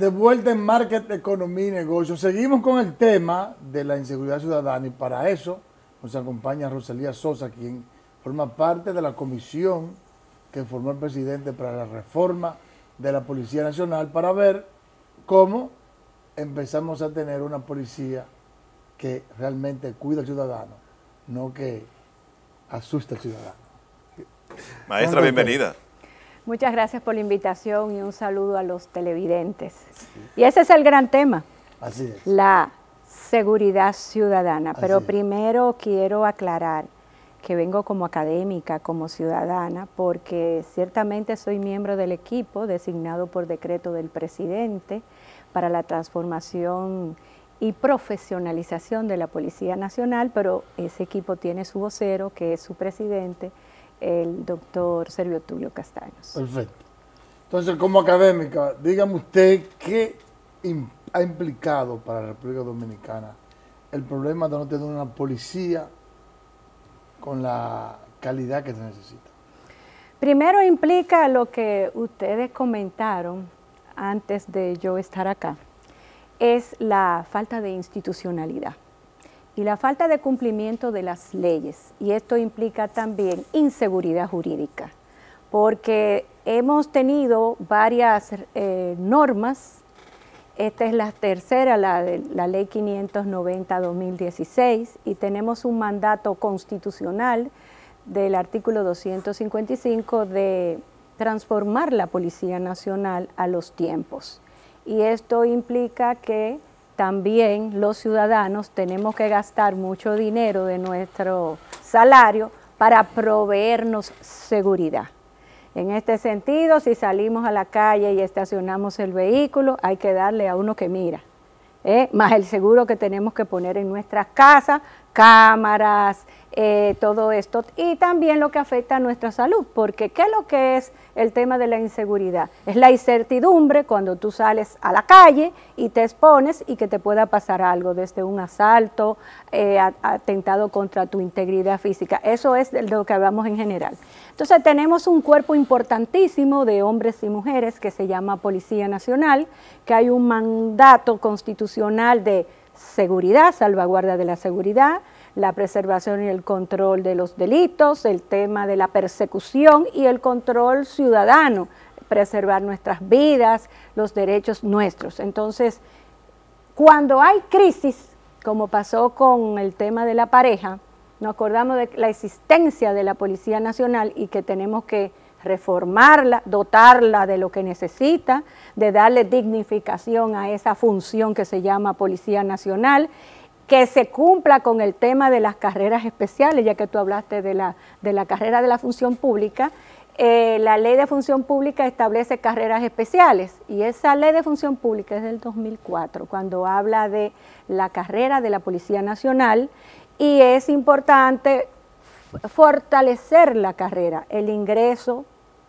vuelta en Market, Economía y Negocios. Seguimos con el tema de la inseguridad ciudadana y para eso nos acompaña Rosalía Sosa, quien forma parte de la comisión que formó el presidente para la reforma de la Policía Nacional para ver cómo empezamos a tener una policía que realmente cuida al ciudadano, no que asusta al ciudadano. Maestra, bienvenida. Muchas gracias por la invitación y un saludo a los televidentes. Sí. Y ese es el gran tema, así es, la seguridad ciudadana. Pero primero quiero aclarar que vengo como académica, como ciudadana, porque ciertamente soy miembro del equipo designado por decreto del presidente para la transformación y profesionalización de la Policía Nacional, pero ese equipo tiene su vocero, que es su presidente, el doctor Servio Tulio Castaños. Perfecto. Entonces, como académica, dígame usted qué ha implicado para la República Dominicana el problema de no tener una policía con la calidad que se necesita. Primero implica lo que ustedes comentaron antes de yo estar acá, es la falta de institucionalidad y la falta de cumplimiento de las leyes, y esto implica también inseguridad jurídica, porque hemos tenido varias normas. Esta es la tercera, la Ley 590-2016, y tenemos un mandato constitucional del artículo 255 de transformar la Policía Nacional a los tiempos. Y esto implica que también los ciudadanos tenemos que gastar mucho dinero de nuestro salario para proveernos seguridad. En este sentido, si salimos a la calle y estacionamos el vehículo, hay que darle a uno que mira, más el seguro que tenemos que poner en nuestras casas, cámaras, todo esto, y también lo que afecta a nuestra salud, porque ¿qué es lo que es el tema de la inseguridad? Es la incertidumbre cuando tú sales a la calle y te expones y que te pueda pasar algo, desde un asalto, atentado contra tu integridad física. Eso es de lo que hablamos en general. Entonces tenemos un cuerpo importantísimo de hombres y mujeres que se llama Policía Nacional, que hay un mandato constitucional de seguridad, salvaguarda de la seguridad, la preservación y el control de los delitos, el tema de la persecución y el control ciudadano, preservar nuestras vidas, los derechos nuestros. Entonces, cuando hay crisis, como pasó con el tema de la pareja, nos acordamos de la existencia de la Policía Nacional y que tenemos que reformarla, dotarla de lo que necesita, de darle dignificación a esa función que se llama Policía Nacional, que se cumpla con el tema de las carreras especiales, ya que tú hablaste de la carrera de la función pública. La ley de función pública establece carreras especiales y esa ley de función pública es del 2004, cuando habla de la carrera de la Policía Nacional, y es importante fortalecer la carrera, el ingreso,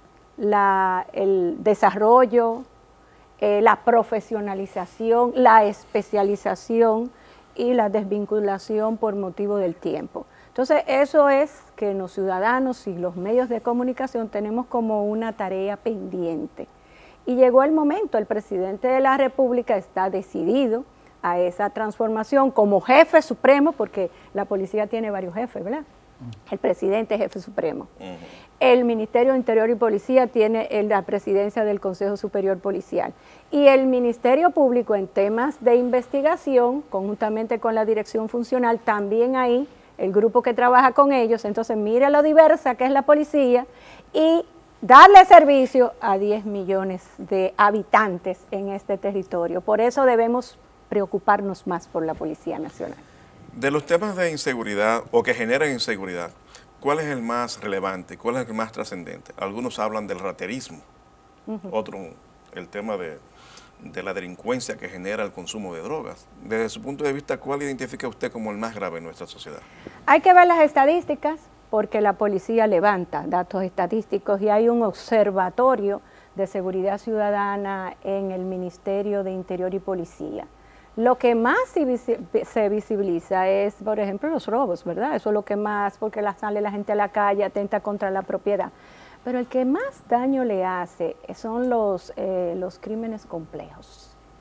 el desarrollo, la profesionalización, la especialización y la desvinculación por motivo del tiempo. Entonces, eso es que los ciudadanos y los medios de comunicación tenemos como una tarea pendiente. Y llegó el momento, el presidente de la República está decidido a esa transformación como jefe supremo, porque la policía tiene varios jefes, ¿verdad? El presidente es jefe supremo. El Ministerio de Interior y Policía tiene la presidencia del Consejo Superior Policial. Y el Ministerio Público en temas de investigación, conjuntamente con la dirección funcional, también ahí, el grupo que trabaja con ellos. Entonces, mire lo diversa que es la policía y darle servicio a 10 millones de habitantes en este territorio. Por eso debemos preocuparnos más por la Policía Nacional. De los temas de inseguridad o que generan inseguridad, ¿cuál es el más relevante? ¿Cuál es el más trascendente? Algunos hablan del raterismo, otro el tema de la delincuencia que genera el consumo de drogas. Desde su punto de vista, ¿cuál identifica usted como el más grave en nuestra sociedad? Hay que ver las estadísticas, porque la policía levanta datos estadísticos y hay un observatorio de seguridad ciudadana en el Ministerio de Interior y Policía. Lo que más se visibiliza es, por ejemplo, los robos, ¿verdad? Eso es lo que más, porque sale la gente a la calle, atenta contra la propiedad. Pero el que más daño le hace son los crímenes complejos.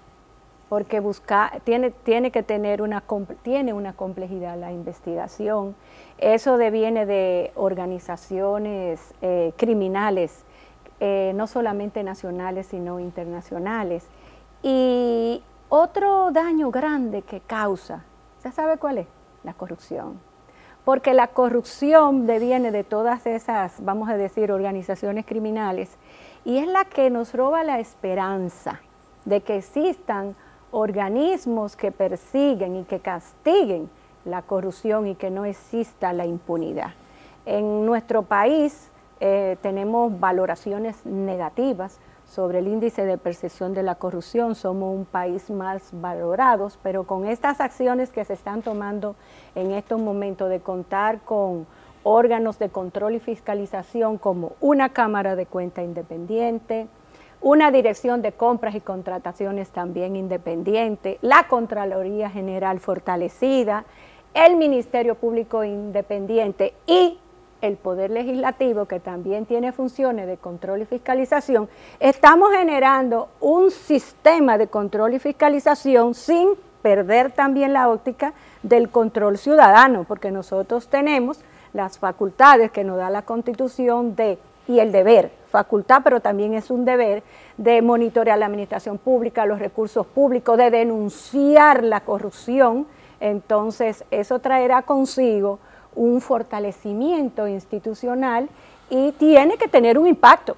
porque tiene que tener tiene una complejidad la investigación. Eso deviene de organizaciones criminales, no solamente nacionales, sino internacionales. Y otro daño grande que causa, ¿ya sabe cuál es? La corrupción. Porque la corrupción deviene de todas esas, vamos a decir, organizaciones criminales, y es la que nos roba la esperanza de que existan organismos que persiguen y que castiguen la corrupción y que no exista la impunidad. En nuestro país tenemos valoraciones negativas sobre el índice de percepción de la corrupción. Somos un país más valorados, pero con estas acciones que se están tomando en estos momentos de contar con órganos de control y fiscalización como una Cámara de Cuentas independiente, una Dirección de Compras y Contrataciones también independiente, la Contraloría General fortalecida, el Ministerio Público independiente y el Poder Legislativo, que también tiene funciones de control y fiscalización, estamos generando un sistema de control y fiscalización sin perder también la óptica del control ciudadano, porque nosotros tenemos las facultades que nos da la Constitución y el deber, facultad, pero también es un deber de monitorear la administración pública, los recursos públicos, de denunciar la corrupción. Entonces, eso traerá consigo un fortalecimiento institucional y tiene que tener un impacto,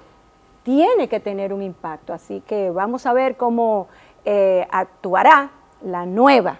así que vamos a ver cómo actuará la nueva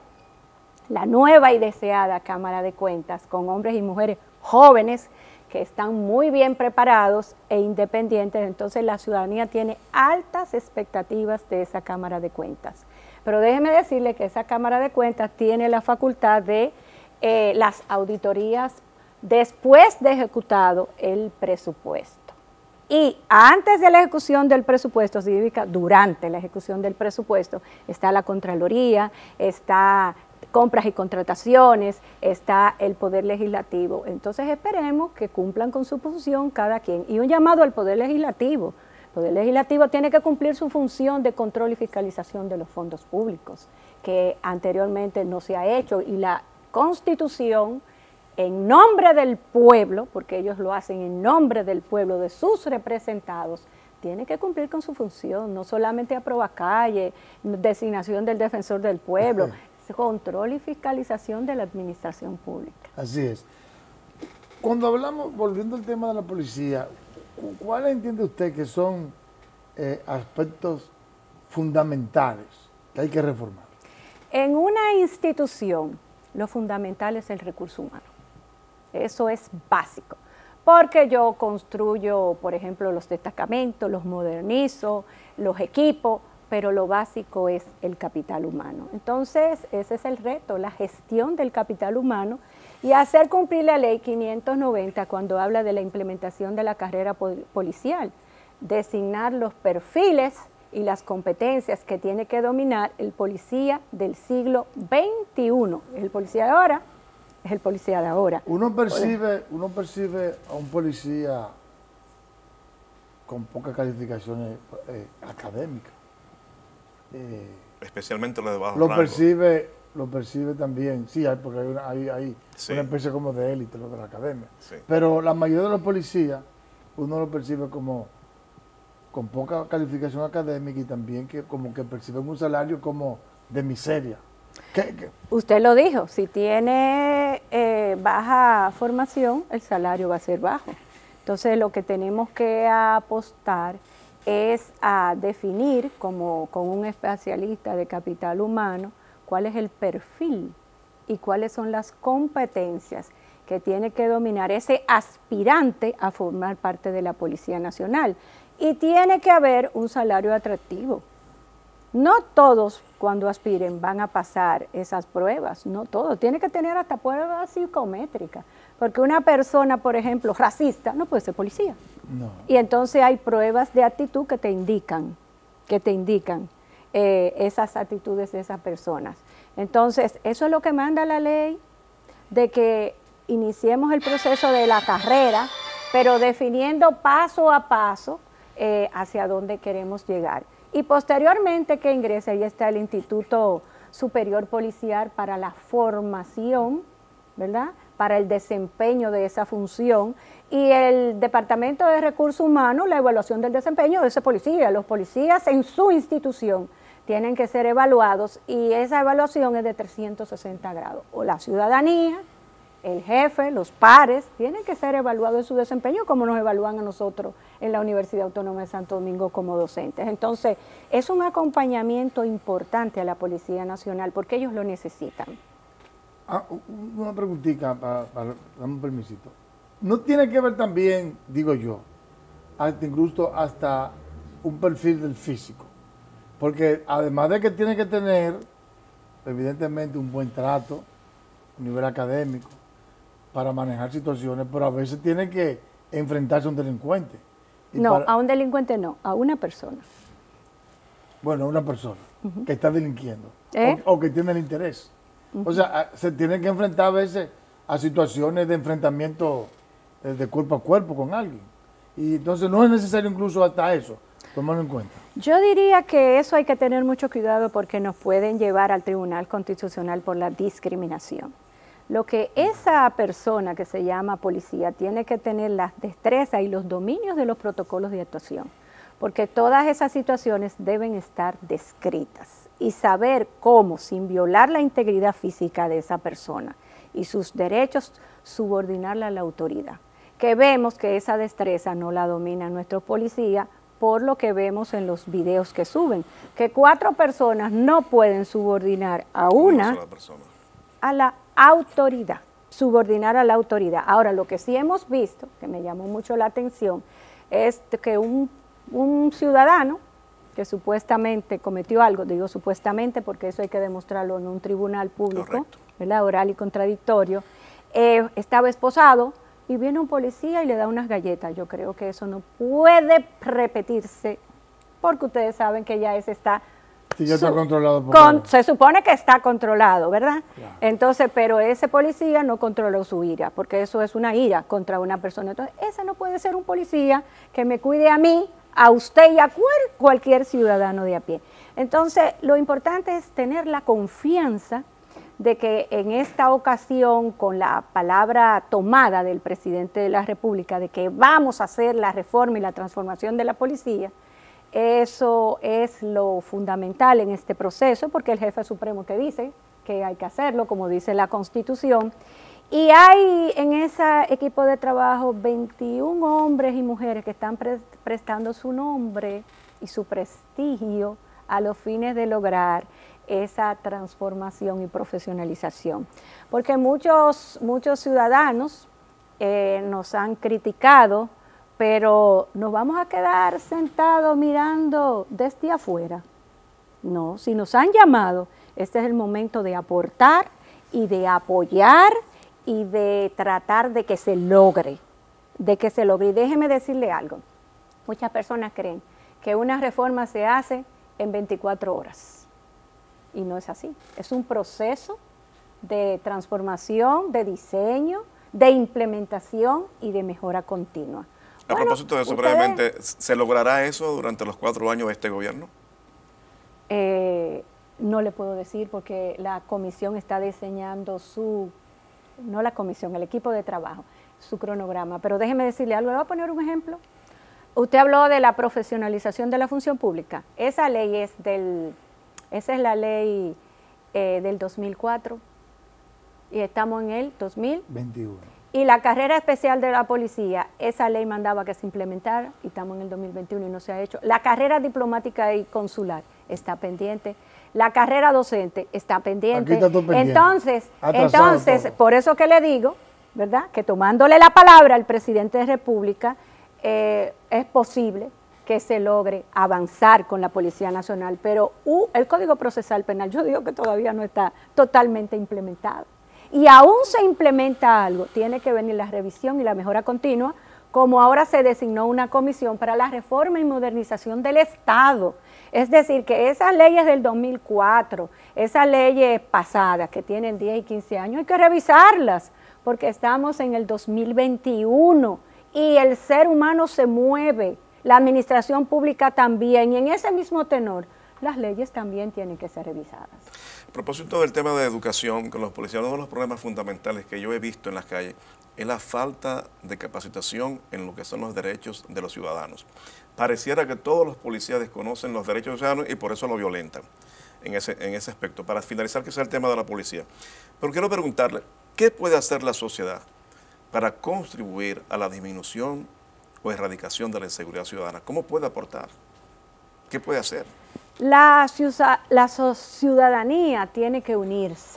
y deseada Cámara de Cuentas, con hombres y mujeres jóvenes que están muy bien preparados e independientes. Entonces la ciudadanía tiene altas expectativas de esa Cámara de Cuentas. Pero déjeme decirle que esa Cámara de Cuentas tiene la facultad de las auditorías después de ejecutado el presupuesto. Y antes de la ejecución del presupuesto, significa durante la ejecución del presupuesto, está la Contraloría, está Compras y Contrataciones, está el Poder Legislativo. Entonces esperemos que cumplan con su función cada quien. Y un llamado al Poder Legislativo. El Poder Legislativo tiene que cumplir su función de control y fiscalización de los fondos públicos, que anteriormente no se ha hecho, y la Constitución, en nombre del pueblo, porque ellos lo hacen en nombre del pueblo, de sus representados, tiene que cumplir con su función, no solamente aprobar calle, designación del defensor del pueblo, control y fiscalización de la administración pública. Así es. Cuando hablamos, volviendo al tema de la policía, ¿cuáles entiende usted que son aspectos fundamentales que hay que reformar? En una institución, lo fundamental es el recurso humano. Eso es básico, porque yo construyo, por ejemplo, los destacamentos, los modernizo, los equipo, pero lo básico es el capital humano. Entonces, ese es el reto, la gestión del capital humano y hacer cumplir la ley 590 cuando habla de la implementación de la carrera policial, designar los perfiles y las competencias que tiene que dominar el policía del siglo XXI. El policía de ahora es el policía de ahora. Uno percibe a un policía con pocas calificaciones académicas. Especialmente los de bajo lo rango. Lo percibe también, sí, porque hay Sí. una especie como de élite, lo de la academia. Sí. Pero la mayoría de los policías, uno lo percibe como con poca calificación académica y también que como que perciben un salario como de miseria. Usted lo dijo, si tiene baja formación, el salario va a ser bajo. Entonces lo que tenemos que apostar es a definir con un especialista de capital humano cuál es el perfil y cuáles son las competencias que tiene que dominar ese aspirante a formar parte de la Policía Nacional. Y tiene que haber un salario atractivo. No todos cuando aspiren van a pasar esas pruebas, no todos. Tiene que tener hasta pruebas psicométricas, porque una persona, por ejemplo, racista, no puede ser policía. No. Y entonces hay pruebas de actitud que te indican esas actitudes de esas personas. Entonces, eso es lo que manda la ley, de que iniciemos el proceso de la carrera, pero definiendo paso a paso hacia dónde queremos llegar. Y posteriormente que ingrese, ahí está el Instituto Superior Policial para la formación, ¿verdad?, para el desempeño de esa función, y el Departamento de Recursos Humanos, la evaluación del desempeño de ese policía. Los policías en su institución tienen que ser evaluados, y esa evaluación es de 360 grados. O la ciudadanía, el jefe, los pares, tienen que ser evaluados en su desempeño, como nos evalúan a nosotros en la Universidad Autónoma de Santo Domingo como docentes. Entonces, es un acompañamiento importante a la Policía Nacional, porque ellos lo necesitan. Una preguntita, dame un permisito. ¿No tiene que ver también, digo yo, incluso hasta un perfil del físico? Porque además de que tiene que tener, evidentemente, un buen trato a nivel académico para manejar situaciones, pero a veces tiene que enfrentarse a un delincuente. No, a un delincuente no, a una persona. Bueno, a una persona que está delinquiendo o que tiene el interés. O sea, se tiene que enfrentar a veces a situaciones de enfrentamiento de cuerpo a cuerpo con alguien. Y entonces no es necesario incluso hasta eso, tomarlo en cuenta. Yo diría que eso hay que tener mucho cuidado, porque nos pueden llevar al Tribunal Constitucional por la discriminación. Lo que esa persona que se llama policía tiene que tener las destrezas y los dominios de los protocolos de actuación, porque todas esas situaciones deben estar descritas y saber cómo, sin violar la integridad física de esa persona y sus derechos, subordinarla a la autoridad. Que vemos que esa destreza no la domina nuestro policía, por lo que vemos en los videos que suben, que 4 personas no pueden subordinar a una a la autoridad, subordinar a la autoridad. Ahora, lo que sí hemos visto, que me llamó mucho la atención, es que un ciudadano que supuestamente cometió algo, digo supuestamente porque eso hay que demostrarlo en un tribunal público, ¿verdad?, oral y contradictorio, estaba esposado y viene un policía y le da unas galletas. Yo creo que eso no puede repetirse, porque ustedes saben que ya ese está... Sí, ya está controlado por se supone que está controlado, ¿verdad? Claro. Entonces, pero ese policía no controló su ira, porque eso es una ira contra una persona. Entonces, ese no puede ser un policía que me cuide a mí, a usted y a cualquier ciudadano de a pie. Entonces, lo importante es tener la confianza de que en esta ocasión, con la palabra tomada del presidente de la República, de que vamos a hacer la reforma y la transformación de la policía, eso es lo fundamental en este proceso, porque el jefe supremo que dice que hay que hacerlo, como dice la Constitución, y hay en ese equipo de trabajo 21 hombres y mujeres que están prestando su nombre y su prestigio a los fines de lograr esa transformación y profesionalización. Porque muchos ciudadanos nos han criticado, pero ¿nos vamos a quedar sentados mirando desde afuera? No, si nos han llamado, este es el momento de aportar y de apoyar y de tratar de que se logre, Y déjeme decirle algo, muchas personas creen que una reforma se hace en 24 horas, y no es así. Es un proceso de transformación, de diseño, de implementación y de mejora continua. A propósito de eso, brevemente, ¿se logrará eso durante los 4 años de este gobierno? No le puedo decir, porque la comisión está diseñando el equipo de trabajo, su cronograma. Pero déjeme decirle algo, le voy a poner un ejemplo. Usted habló de la profesionalización de la función pública. Esa ley esa es la ley del 2004 y estamos en el 2021. Y la carrera especial de la policía, esa ley mandaba que se implementara y estamos en el 2021 y no se ha hecho. La carrera diplomática y consular está pendiente. La carrera docente está pendiente. Aquí está todo pendiente. Entonces, por eso que le digo, ¿verdad?, que tomándole la palabra al presidente de la República, es posible que se logre avanzar con la Policía Nacional, pero el Código Procesal Penal, yo digo que todavía no está totalmente implementado. Y aún se implementa algo, tiene que venir la revisión y la mejora continua, como ahora se designó una comisión para la reforma y modernización del Estado. Es decir, que esas leyes del 2004, esas leyes pasadas que tienen 10 y 15 años, hay que revisarlas, porque estamos en el 2021 y el ser humano se mueve la administración pública también, y en ese mismo tenor, las leyes también tienen que ser revisadas. A propósito del tema de educación con los policías, uno de los problemas fundamentales que yo he visto en las calles es la falta de capacitación en lo que son los derechos de los ciudadanos. Pareciera que todos los policías desconocen los derechos de los ciudadanos y por eso lo violentan en ese aspecto. Para finalizar, que sea el tema de la policía. Pero quiero preguntarle, ¿qué puede hacer la sociedad para contribuir a la disminución o erradicación de la inseguridad ciudadana? ¿Cómo puede aportar? ¿Qué puede hacer? La ciudadanía tiene que unirse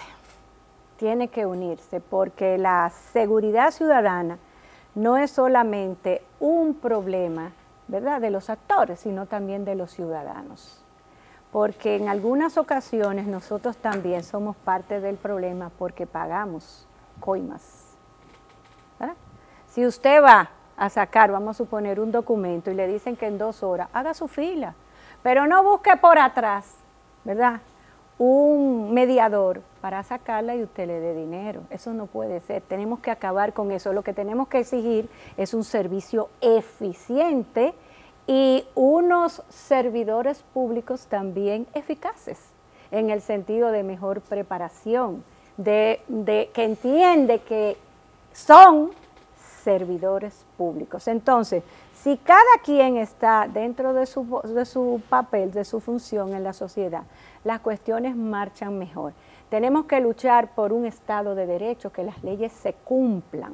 porque la seguridad ciudadana no es solamente un problema, ¿verdad?, de los actores, sino también de los ciudadanos. Porque en algunas ocasiones nosotros también somos parte del problema porque pagamos coimas, ¿verdad? Si usted va a sacar, vamos a suponer, un documento y le dicen que en 2 horas, haga su fila, pero no busque por atrás, ¿verdad?, un mediador para sacarla y usted le dé dinero. Eso no puede ser. Tenemos que acabar con eso. Lo que tenemos que exigir es un servicio eficiente y unos servidores públicos también eficaces, en el sentido de mejor preparación, de que entiende que son servidores públicos. Entonces, si cada quien está dentro de su papel, de su función en la sociedad, las cuestiones marchan mejor. Tenemos que luchar por un Estado de Derecho, que las leyes se cumplan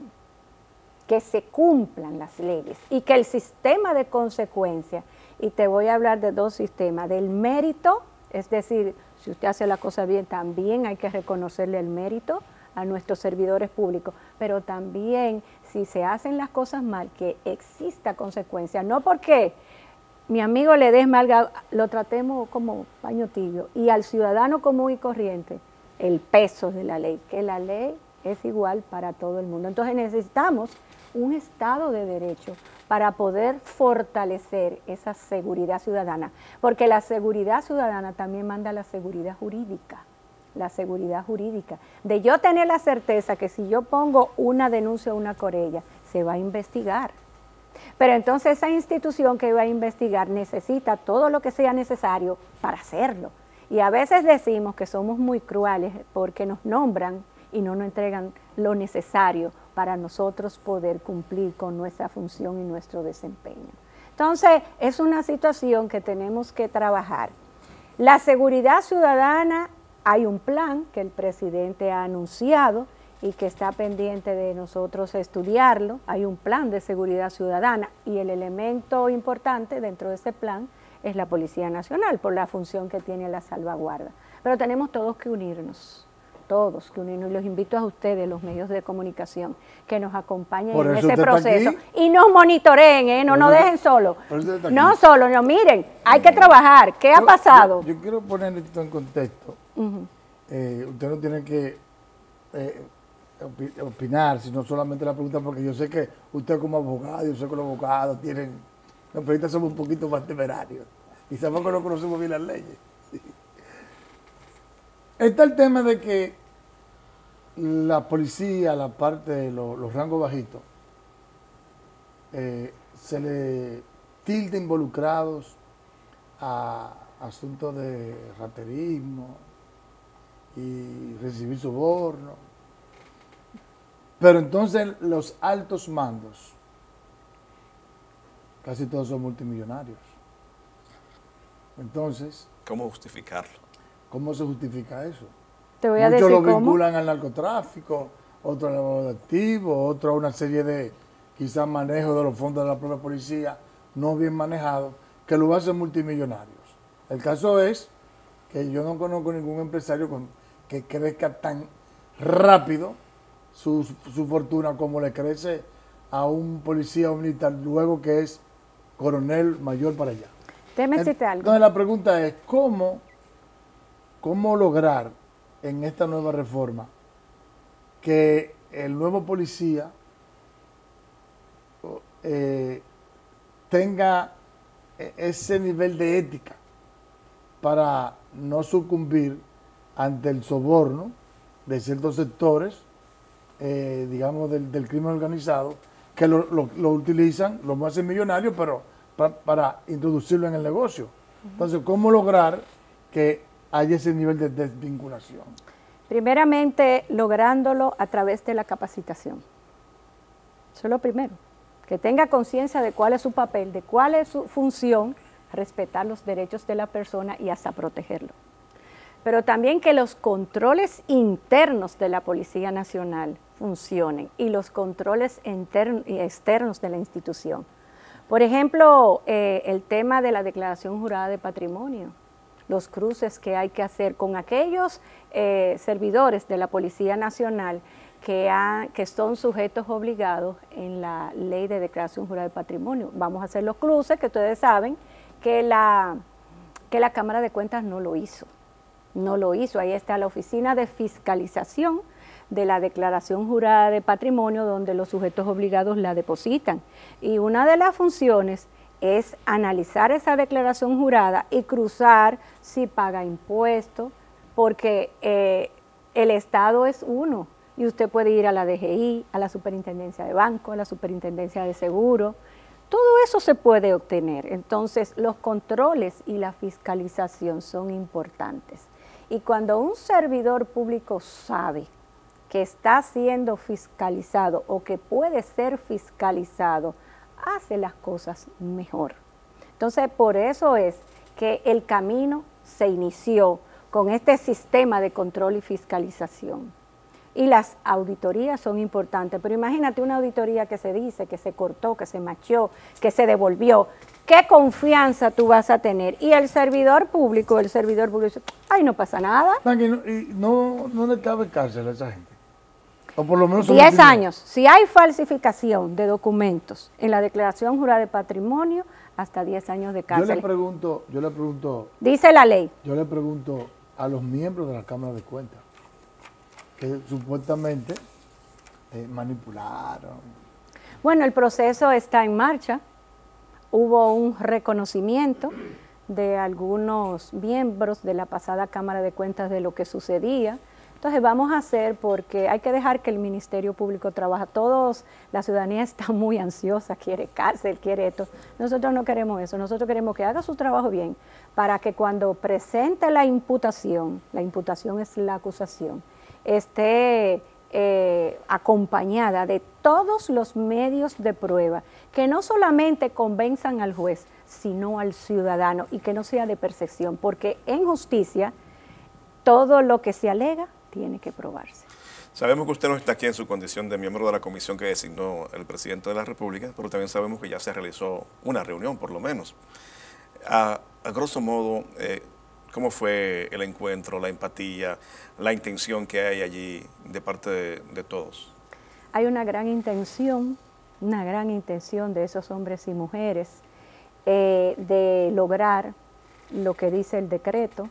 las leyes y que el sistema de consecuencia, y te voy a hablar de 2 sistemas, del mérito, es decir, si usted hace la cosa bien, también hay que reconocerle el mérito a nuestros servidores públicos, pero también si se hacen las cosas mal, que exista consecuencia, no porque mi amigo Ledesma lo tratemos como paño tibio, y al ciudadano común y corriente el peso de la ley, que la ley es igual para todo el mundo. Entonces necesitamos un Estado de Derecho para poder fortalecer esa seguridad ciudadana, porque la seguridad ciudadana también manda la seguridad jurídica, de yo tener la certeza que si yo pongo una denuncia o una querella, se va a investigar. Pero entonces esa institución que va a investigar necesita todo lo que sea necesario para hacerlo. Y a veces decimos que somos muy crueles porque nos nombran y no nos entregan lo necesario para nosotros poder cumplir con nuestra función y nuestro desempeño. Entonces, es una situación que tenemos que trabajar. La seguridad ciudadana, hay un plan que el presidente ha anunciado y que está pendiente de nosotros estudiarlo. Hay un plan de seguridad ciudadana y el elemento importante dentro de ese plan es la Policía Nacional, por la función que tiene la salvaguarda. Pero tenemos todos que unirnos, y los invito a ustedes, los medios de comunicación, que nos acompañen en ese proceso y nos monitoreen, no nos dejen solos. No solo, no, miren, hay que trabajar. ¿Qué ha pasado? Yo quiero poner esto en contexto. Usted no tiene que opinar, sino solamente la pregunta, porque yo sé que usted como abogado, yo sé que los abogados tienen, los periodistas somos un poquito más temerarios y sabemos que no conocemos bien las leyes. Está el tema de que la policía, la parte de los rangos bajitos, se le tilda involucrados a asuntos de raterismo y recibir soborno. Pero entonces los altos mandos, casi todos son multimillonarios. Entonces, ¿cómo justificarlo? ¿Cómo se justifica eso? Te voy a Muchos decir lo vinculan al narcotráfico, otros al lavado de activos, otros a una serie de quizás manejo de los fondos de la propia policía, no bien manejados, que lo hacen multimillonarios. El caso es que yo no conozco ningún empresario que crezca tan rápido su fortuna como le crece a un policía o militar luego que es coronel mayor para allá. Déjame decirte algo. Entonces la pregunta es, ¿cómo lograr en esta nueva reforma que el nuevo policía tenga ese nivel de ética para no sucumbir ante el soborno de ciertos sectores, digamos, del crimen organizado, que lo utilizan, lo hacen millonarios, pero para introducirlo en el negocio. Entonces, ¿cómo lograr que haya ese nivel de desvinculación? Primeramente, lográndolo a través de la capacitación. Eso es lo primero. Que tenga conciencia de cuál es su papel, de cuál es su función, respetar los derechos de la persona y hasta protegerlo. Pero también que los controles internos de la Policía Nacional funcionen y los controles y externos de la institución. Por ejemplo, el tema de la declaración jurada de patrimonio, los cruces que hay que hacer con aquellos servidores de la Policía Nacional que son sujetos obligados en la ley de declaración jurada de patrimonio. Vamos a hacer los cruces, que ustedes saben que la Cámara de Cuentas no lo hizo. No lo hizo. Ahí está la oficina de fiscalización de la declaración jurada de patrimonio, donde los sujetos obligados la depositan. Y una de las funciones es analizar esa declaración jurada y cruzar si paga impuestos, porque el Estado es uno. Y usted puede ir a la DGI, a la Superintendencia de Banco, a la Superintendencia de Seguro. Todo eso se puede obtener. Entonces, los controles y la fiscalización son importantes. Y cuando un servidor público sabe que está siendo fiscalizado o que puede ser fiscalizado, hace las cosas mejor. Entonces, por eso es que el camino se inició con este sistema de control y fiscalización. Y las auditorías son importantes, pero imagínate una auditoría que se dice, que se cortó, que se machó, que se devolvió. ¿Qué confianza tú vas a tener? Y el servidor público dice, ay, no pasa nada. ¿Y no le cabe cárcel a esa gente? O por lo menos 10 años. Si hay falsificación de documentos en la declaración jurada de patrimonio, hasta 10 años de cárcel. Yo le pregunto. Dice la ley. Yo le pregunto a los miembros de la Cámara de Cuentas, que supuestamente manipularon. Bueno, el proceso está en marcha. Hubo un reconocimiento de algunos miembros de la pasada Cámara de Cuentas de lo que sucedía. Entonces vamos a hacer, porque hay que dejar que el Ministerio Público trabaje. La ciudadanía está muy ansiosa, quiere cárcel, quiere esto. Nosotros no queremos eso, nosotros queremos que haga su trabajo bien, para que cuando presente la imputación es la acusación, esté acompañada de todos los medios de prueba, que no solamente convenzan al juez, sino al ciudadano, y que no sea de percepción, porque en justicia todo lo que se alega tiene que probarse. Sabemos que usted no está aquí en su condición de miembro de la comisión que designó el presidente de la República, pero también sabemos que ya se realizó una reunión, por lo menos. A grosso modo, ¿cómo fue el encuentro, la empatía, la intención que hay allí de parte de todos? Hay una gran intención de esos hombres y mujeres de lograr lo que dice el decreto,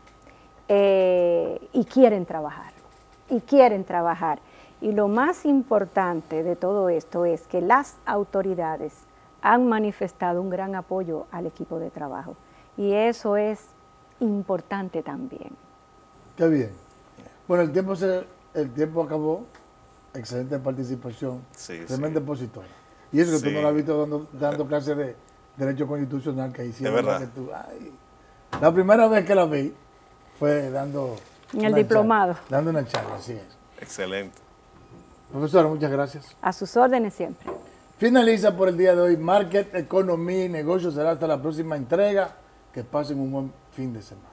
y quieren trabajar. Y lo más importante de todo esto es que las autoridades han manifestado un gran apoyo al equipo de trabajo. Y eso es importante también. Qué bien. Bueno, el tiempo acabó. Excelente participación. Sí, tremenda expositora. Y eso que tú no la has visto dando clases de Derecho Constitucional que hicieron. De verdad. Que tú, la primera vez que la vi fue dando... En el diplomado. Dando una charla, así es. Excelente. Profesora, muchas gracias. A sus órdenes siempre. Finaliza por el día de hoy Market, Economía y Negocios. Será hasta la próxima entrega. Que pasen un buen fin de semana.